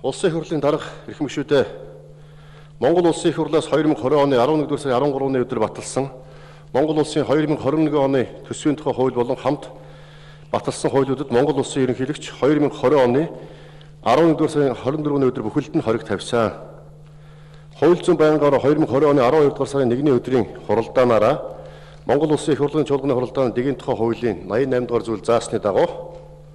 Улсын их хурлын дарга эрхэм гишүүдээ Монгол Улсын их хурлаас 2020 оны 11-р сарын 13-ны өдөр баталсан Монгол Улсын 2021 оны төсвийн тухай хууль болон хамт баталсан хуулиудад Монгол Улсын ерөнхийлөгч 2020 оны 11-р сарын 24-ны өдөр бүхэлд нь хориг тавьсан. Хууль зүйн байнгаараа 2020 оны 12-р сарын 1-ний өдрийн хуралдаанаараа Монгол Улсын их хурлын чуулганы хуралдааны дэгийн тухай хуулийн 88-р зүйл заасны дагуу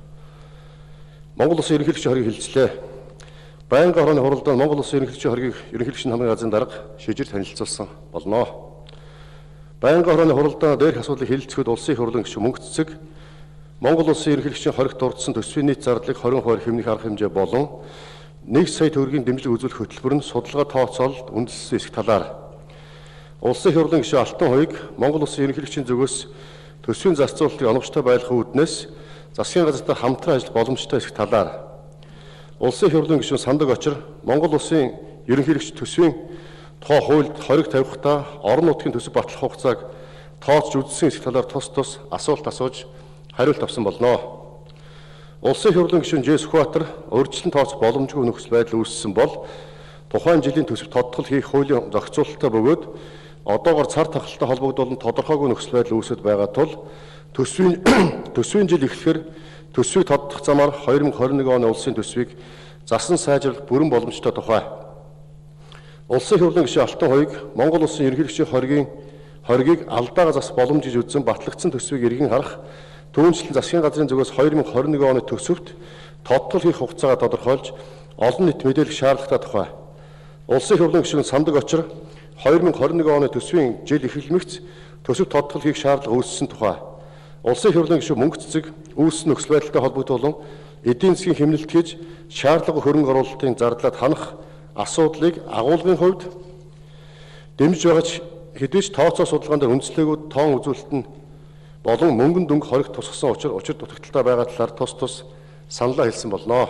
Монгол Улсын ерөнхийлөгчийн хориг хилцлээ. Байнгын хорооны хуралдаанд Монгол Улсын ерөнхийлөгчийн хоригийг ерөнхийлөгчийн хамгааллын газрын дарга шийдвэр танилцуулсан болно. Байнгын хорооны хуралдаанд дээрх асуудлыг хэлэлцэхэд улсын их хурлын гишүүн мөнгө цэцэг Монгол Улсын ерөнхийлөгчийн хоригт дурдсан төсвийн нийт зардлыг 20% хэмнэх арга хэмжээ болон 1 сая төгрөгийн дэмжлэг үзүүлэх хөтөлбөр нь судалгаа тооцоололд үндэслэсэн эсэх талаар улсын их хурлын гишүүн Алтан хуйг Монгол Улсын ерөнхийлөгчийн зүгээс төсвийн зарцуулалтыг оновчтой байлгах үүднээс засгийн газартай хамтран ажиллах боломжтой эсэх талаар улсын их хурлын гишүүн Сандаг Очир Монгол Улсын ерөнхийлөгч төсвийн тухай хуульд хориг тавихдаа орон нутгийн төсөв батлах хугацааг тооцож үзсэн эсэх талаар тус асуулт асууж хариулт авсан болно. Улсын их хурлын гишүүн Ж. Сүхбаатар урьдчилан тооцох боломжгүй нөхцөл байдал үүссэн бол тухайн жилийн төсөв тодтол хийх хуулийн зохицуулалтаа бөгөөд одоогоор цар тахалтай холбогдуулан тодорхойгүй нөхцөл байдал үүсэж байгаа тул төсвийн жил эхлэхээр төсвийг тодтох замаар 2021 оны улсын төсвийг засан сайжруулах бүрэн боломжтой тухай улсын их хурлын гишүүн Алтан хуйг Монгол Улсын ерөнхийлөгчийн хоригийг алдаагаа засах боломж гэж үзсэн батлагдсан төсвийг эргэн харах түүнчлэн засгийн газрын зүгээс 2021 оны төсөвт тодтол хийх хугацаагаа тодорхойлж олон нийт мэдээлэх шаардлагатай тухай улсын их хурлын гишүүн Сандаг Очир 2021 оны төсвийн жил эхлэмэгц төсөв тодтол хийх шаардлага үүссэн тухай улсын их хурлын гишүүн Мөнгө цэцэг үүссэн нөхцөл байдалтай холбогдуулан эдийн засгийн хэмнэлт хийж шаардлага хөрөнгө оруулалтын зардлаад ханах асуудлыг агуулгын хувьд дэмжиж байгаач хэдий ч тооцоо судалгаан дээр үндэслээгүүд тоон үзүүлэлт нь болон мөнгөн дүнг хориг тусгасан учир дутагдaltaй байгаа талаар тус саналаа хэлсэн болно.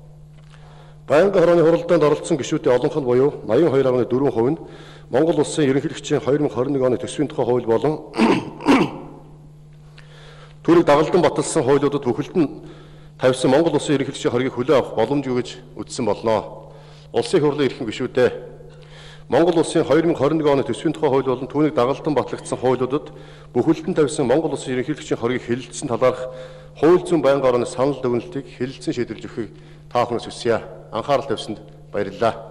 Байнгын хорооны хуралдаанд оролцсон гишүүдийн олонх нь буюу 82.4% нь Монгол Улсын ерөнхийлөгчийн 2021 оны төсвийн тухай хууль болон түүнийг дагалдан баталсан хуулиудад бүхэлд нь тавьсан Монгол Улсын ерөнхийлөгчийн хоригийг хүлээн авах боломжгүй гэж үзсэн болно. Улсын их хурлын эрхэм гишүүдээ Монгол Улсын 2021 оны төсвийн тухай хууль болон түүнийг дагалдан батлагдсан хуулиудад бүхэлд нь тавьсан Монгол Улсын ерөнхийлөгчийн хоригийг хэлэлцсэн талаарх хууль зүйн байнгын хорооны санал дүгнэлтийг хэлэлцэн шийдвэрлэж өгөхийг та бүхнээс хүсье. Анхаарал тавьсанд баярлалаа.